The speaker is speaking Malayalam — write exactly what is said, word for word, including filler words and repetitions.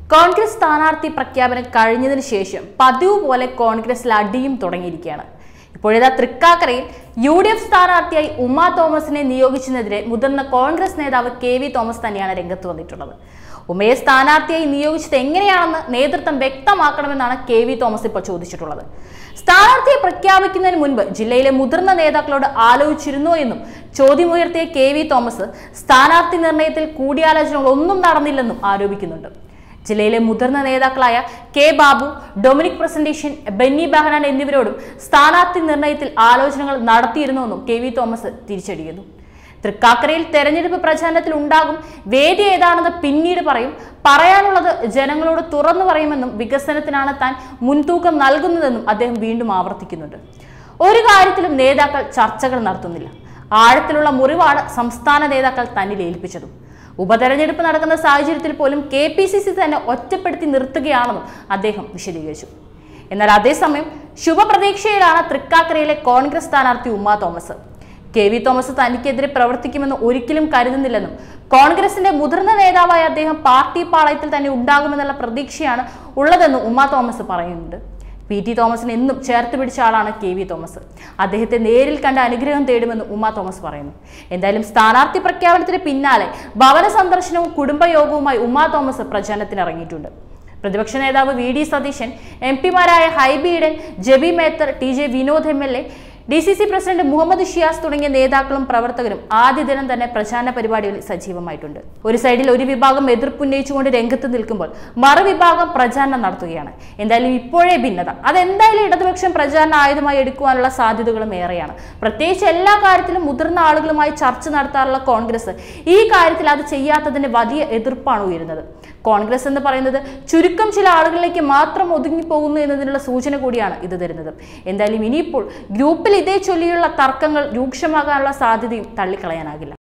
കോൺഗ്രസ് സ്ഥാനാർത്ഥി പ്രഖ്യാപനം കഴിഞ്ഞതിന് ശേഷം പതിവ് പോലെ കോൺഗ്രസിൽ അടിയും തുടങ്ങിയിരിക്കുകയാണ്. ഇപ്പോഴിതാ തൃക്കാക്കരയിൽ യു ഡി എഫ് സ്ഥാനാർത്ഥിയായി ഉമാ തോമസിനെ നിയോഗിച്ചതിനെതിരെ മുതിർന്ന കോൺഗ്രസ് നേതാവ് കെ വി തോമസ് തന്നെയാണ് രംഗത്ത് വന്നിട്ടുള്ളത്. ഉമയെ സ്ഥാനാർത്ഥിയായി നിയോഗിച്ചത് എങ്ങനെയാണെന്ന് നേതൃത്വം വ്യക്തമാക്കണമെന്നാണ് കെ വി തോമസ് ഇപ്പോൾ ചോദിച്ചിട്ടുള്ളത്. സ്ഥാനാർത്ഥിയെ പ്രഖ്യാപിക്കുന്നതിന് മുൻപ് ജില്ലയിലെ മുതിർന്ന നേതാക്കളോട് ആലോചിച്ചിരുന്നോ എന്നും ചോദ്യമുയർത്തിയ കെ വി തോമസ് സ്ഥാനാർത്ഥി നിർണയത്തിൽ കൂടിയാലോചനകൾ ഒന്നും നടന്നില്ലെന്നും ആരോപിക്കുന്നുണ്ട്. ജില്ലയിലെ മുതിർന്ന നേതാക്കളായ K Babu, Dominic Presentation, Benny Behanan എന്നിവരോടും സ്ഥാനാർത്ഥി നിർണയത്തിൽ ആലോചനകൾ നടത്തിയിരുന്നുവെന്നും കെ വി തോമസ് തിരിച്ചടിക്കുന്നു. തൃക്കാക്കരയിൽ തെരഞ്ഞെടുപ്പ് പ്രചാരണത്തിൽ ഉണ്ടാകും, വേദി ഏതാണെന്ന് പിന്നീട് പറയും, പറയാനുള്ളത് ജനങ്ങളോട് തുറന്നു പറയുമെന്നും വികസനത്തിനാണ് താൻ മുൻതൂക്കം നൽകുന്നതെന്നും അദ്ദേഹം വീണ്ടും ആവർത്തിക്കുന്നുണ്ട്. ഒരു കാര്യത്തിലും നേതാക്കൾ ചർച്ചകൾ നടത്തുന്നില്ല. ആഴത്തിലുള്ള മുറിവാണ് സംസ്ഥാന നേതാക്കൾ തന്നിൽ ഏൽപ്പിച്ചതും. ഉപതെരഞ്ഞെടുപ്പ് നടക്കുന്ന സാഹചര്യത്തിൽ പോലും കെ പി സി സി തന്നെ ഒറ്റപ്പെടുത്തി നിർത്തുകയാണെന്നും അദ്ദേഹം വിശദീകരിച്ചു. എന്നാൽ അതേസമയം ശുഭപ്രതീക്ഷയിലാണ് തൃക്കാക്കരയിലെ കോൺഗ്രസ് സ്ഥാനാർത്ഥി ഉമാ തോമസ്. കെ വി തോമസ് തനിക്കെതിരെ പ്രവർത്തിക്കുമെന്ന് ഒരിക്കലും കരുതുന്നില്ലെന്നും കോൺഗ്രസിന്റെ മുതിർന്ന നേതാവായ അദ്ദേഹം പാർട്ടി പാളയത്തിൽ തന്നെ ഉണ്ടാകുമെന്നുള്ള പ്രതീക്ഷയാണ് ഉള്ളതെന്നും ഉമാ തോമസ് പറയുന്നുണ്ട്. പി ടി തോമസിന് എന്നും ചേർത്ത് പിടിച്ച ആളാണ് കെ വി തോമസ്. അദ്ദേഹത്തെ നേരിൽ കണ്ട അനുഗ്രഹം തേടുമെന്ന് ഉമാ തോമസ് പറയുന്നു. എന്തായാലും സ്ഥാനാർത്ഥി പ്രഖ്യാപനത്തിന് പിന്നാലെ ഭവന സന്ദർശനവും കുടുംബയോഗവുമായി ഉമാ തോമസ് പ്രചാരണത്തിനിറങ്ങിയിട്ടുണ്ട്. പ്രതിപക്ഷ നേതാവ് വി ഡി സതീശൻ, എം പിമാരായ Hibi Eden, Jebi Mather, T J Vinod M L A, D C C president Muhammad Shiyas തുടങ്ങിയ നേതാക്കളും പ്രവർത്തകരും ആദ്യ ദിനം തന്നെ പ്രചാരണ പരിപാടികളിൽ സജീവമായിട്ടുണ്ട്. ഒരു സൈഡിൽ ഒരു വിഭാഗം എതിർപ്പുന്നയിച്ചുകൊണ്ട് രംഗത്ത് നിൽക്കുമ്പോൾ മറുവിഭാഗം പ്രചാരണം നടത്തുകയാണ്. എന്തായാലും ഇപ്പോഴേ ഭിന്നത അതെന്തായാലും ഇടതുപക്ഷം പ്രചാരണ ആയുധമായി എടുക്കുവാനുള്ള സാധ്യതകളും ഏറെയാണ്. പ്രത്യേകിച്ച് എല്ലാ കാര്യത്തിലും മുതിർന്ന ആളുകളുമായി ചർച്ച നടത്താറുള്ള കോൺഗ്രസ് ഈ കാര്യത്തിൽ അത് ചെയ്യാത്തതിന്റെ വലിയ എതിർപ്പാണ് ഉയരുന്നത്. കോൺഗ്രസ് എന്ന് പറയുന്നത് ചുരുക്കം ചില ആളുകളിലേക്ക് മാത്രം ഒതുങ്ങിപ്പോകുന്നു എന്നതിനുള്ള സൂചന കൂടിയാണ് ഇത് തരുന്നത്. എന്തായാലും ഇനിയിപ്പോൾ ഗ്രൂപ്പിൽ ഇതേ ചൊല്ലിയുള്ള തർക്കങ്ങൾ രൂക്ഷമാകാനുള്ള സാധ്യതയും തള്ളിക്കളയാനാകില്ല.